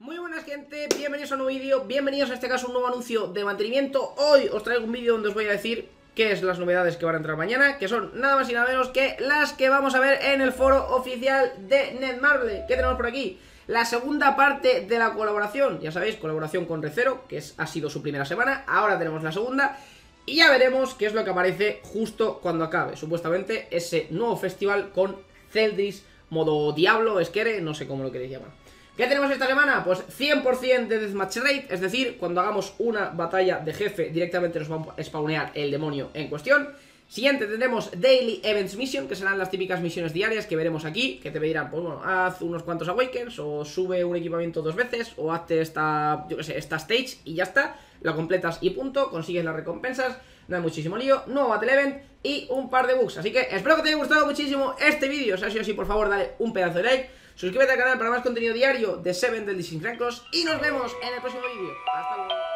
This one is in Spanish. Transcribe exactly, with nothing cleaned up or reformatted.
Muy buenas gente, bienvenidos a un nuevo vídeo, bienvenidos a este caso a un nuevo anuncio de mantenimiento. Hoy os traigo un vídeo donde os voy a decir qué es las novedades que van a entrar mañana, que son nada más y nada menos que las que vamos a ver en el foro oficial de Netmarble. ¿Qué tenemos por aquí? La segunda parte de la colaboración, ya sabéis, colaboración con Re:Zero, que es, ha sido su primera semana, ahora tenemos la segunda. Y ya veremos qué es lo que aparece justo cuando acabe, supuestamente, ese nuevo festival con Zeldris, modo Diablo, Esquere, no sé cómo lo queréis llamar. ¿Qué tenemos esta semana? Pues cien por cien de Deathmatch Rate, es decir, cuando hagamos una batalla de jefe directamente nos va a spawnear el demonio en cuestión. Siguiente tendremos Daily Events Mission, que serán las típicas misiones diarias que veremos aquí, que te dirán, pues bueno, haz unos cuantos Awakens, o sube un equipamiento dos veces, o hazte esta, yo qué sé, esta stage y ya está, la completas y punto, consigues las recompensas, no hay muchísimo lío, nuevo Battle Event y un par de bugs. Así que espero que te haya gustado muchísimo este vídeo, si ha sido así, por favor, dale un pedazo de like, suscríbete al canal para más contenido diario de Seven del Disinfrancos y nos vemos en el próximo vídeo. Hasta luego.